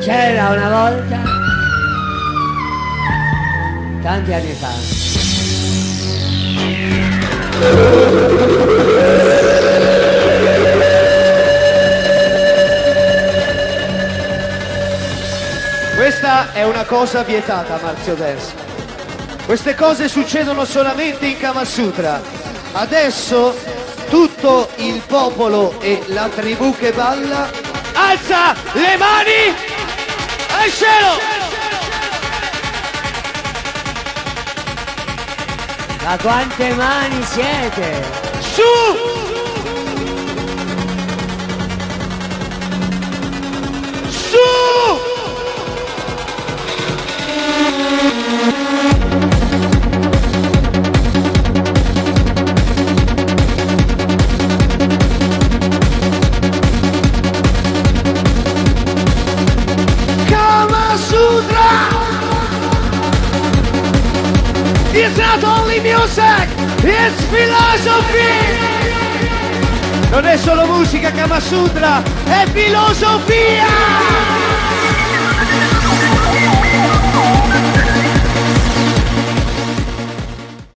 C'era una volta, tanti anni fa. Questa è una cosa vietata, Marzio Dance. Queste cose succedono solamente in Kama Sutra. Adesso tutto il popolo e la tribù che balla alza le mani al cielo! Ma quante mani siete? Su! Su! Kama Sutra! It's not only music, it's philosophy! Non è solo musica Kama Sutra, è filosofia!